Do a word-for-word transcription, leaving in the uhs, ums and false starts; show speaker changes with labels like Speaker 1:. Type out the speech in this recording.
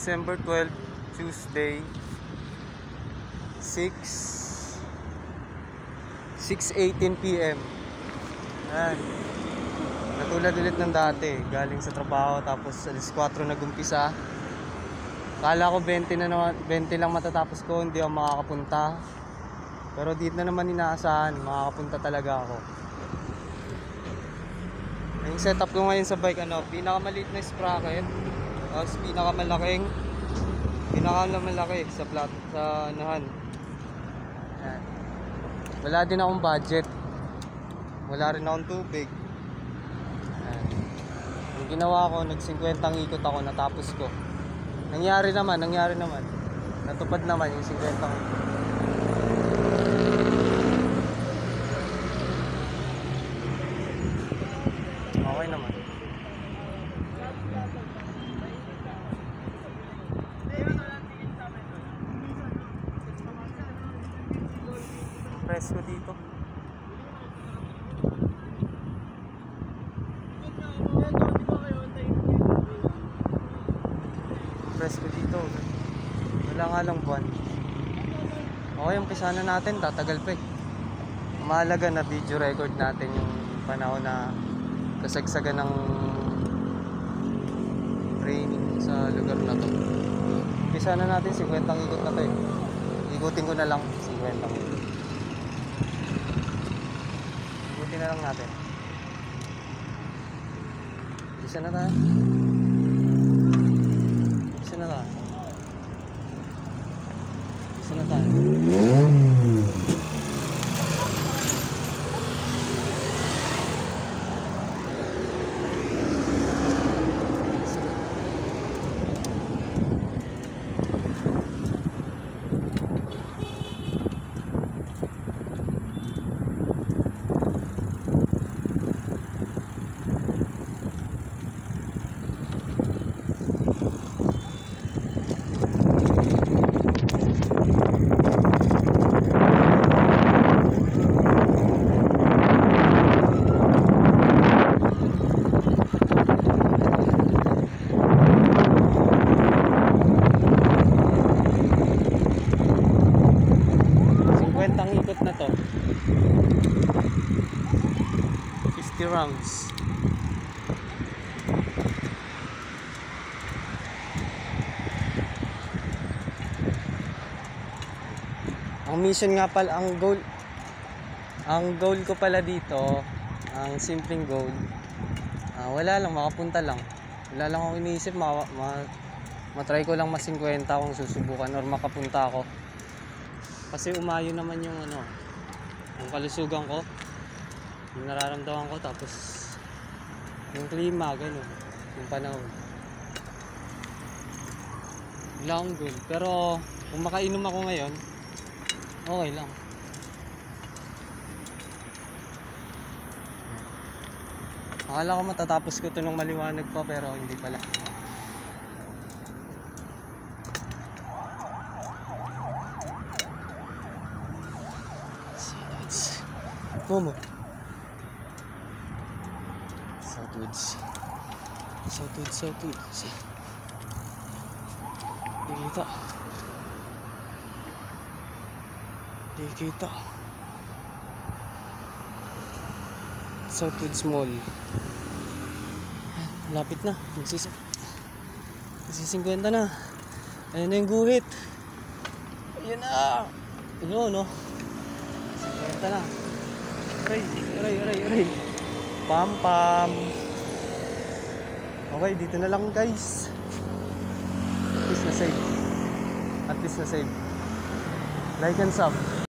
Speaker 1: December twelfth, Tuesday, six eighteen p m Ayan. Natulad ulit ng dati, galing sa trabaho tapos alas kwatro nag-umpisa. Kala ko twenty na naman, twenty lang matatapos ko, hindi ako makakapunta. Pero dito na naman inaasahan, makakapunta talaga ako. Yung setup ko ngayon sa bike, ano, pinakamaliit na sprocket, tapos pinakamalaking, pinakamalaki sa plat, sa anahan. Ayan. Wala din akong budget. Wala rin akong tubig. Ayan. Yung ginawa ko, nag-fifty ikot ako, natapos ko. Nangyari naman, nangyari naman. Natupad naman yung fifty ikot. Okay naman. Presko dito. Presko dito. Wala nga lang buwan. Okay, umpisa na natin. Tatagal pa eh. Mahalaga na video record natin yung panahon na kasagsagan ng training sa lugar na to. Umpisa na natin, fifty ikot na to eh. Ikutin ko na lang, fifty ikot. Ikutin na lang natin. Umpisa na tayo. Umpisa na tayo. Umpisa na tayo. Ikot na to, fifty rounds. Ang mission nga pala, ang goal ang goal ko pala dito, ang simpleng goal, uh, wala lang, makapunta lang. Wala lang akong iniisip, ma, ma, matry ko lang mas fifty kung susubukan or makapunta ako. Kasi umayo naman yung ano, yung kalusugan ko, yung nararamdaman ko, tapos yung klima, gano'n, yung panahon. Wala akong goal. Pero kung makainom ako ngayon, okay lang. Akala ko matatapos ko ito nung maliwanag pa, pero hindi pala. Momo. Southwoods. Southwoods, Southwoods. Di kita. Di kita. Southwoods Mall. Lapit na. Magsis Magsisingkwenta na. Ayun na yung guhit. Ayun na. Ayun no. Singkwenta na. Aray, aray, aray, aray. Pam, pam. Okay, dito na lang guys. At least na save. At least na save. Like and sub.